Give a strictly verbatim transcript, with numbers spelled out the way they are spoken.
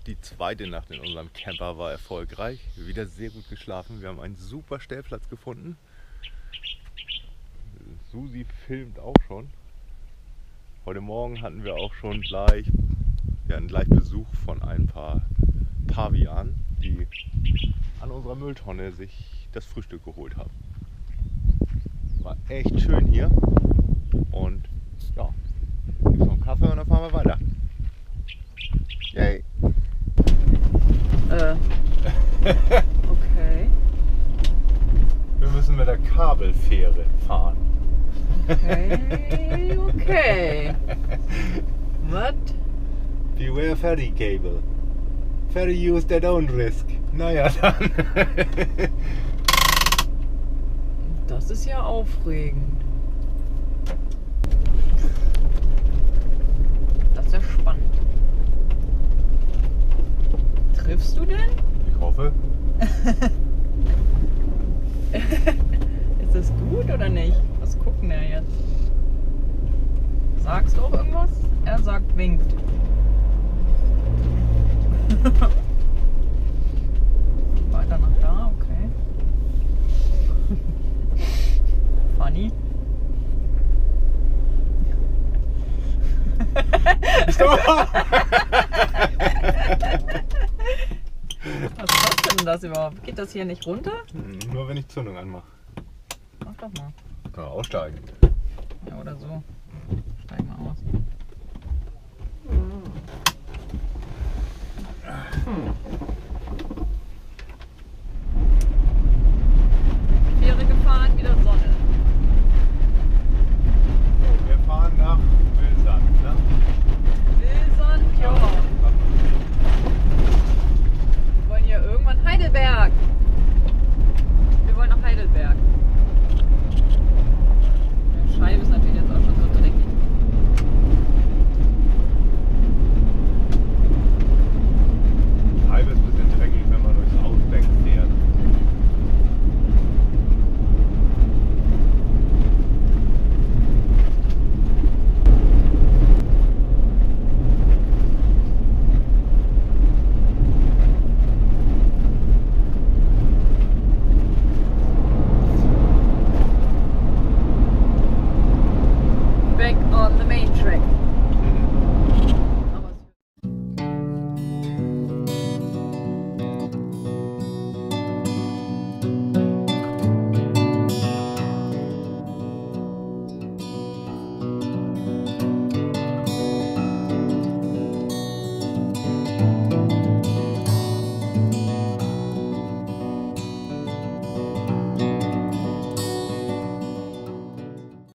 Die zweite Nacht in unserem Camper war erfolgreich. Wieder sehr gut geschlafen. Wir haben einen super Stellplatz gefunden. Susi filmt auch schon. Heute Morgen hatten wir auch schon gleich, wir hatten gleich Besuch von ein paar Pavianen, die an unserer Mülltonne sich das Frühstück geholt haben. War echt schön hier. Und ja, gibt's noch einen Kaffee und dann fahren wir weiter. Yay! Äh. Okay. Wir müssen mit der Kabelfähre fahren. Okay, okay. What? Beware ferry cable. Ferry use their own risk. Naja, dann. Das ist ja aufregend. Das ist ja spannend. Triffst du denn? Ich hoffe. Ist das gut oder nicht? Was gucken wir jetzt? Sagst du auch irgendwas? Er sagt winkt. Weiter nach da, okay. Funny. Stopp! Was kostet denn das überhaupt? Geht das hier nicht runter? Nur wenn ich Zündung anmache. Mach doch mal. Kann man aussteigen. Ja, oder so.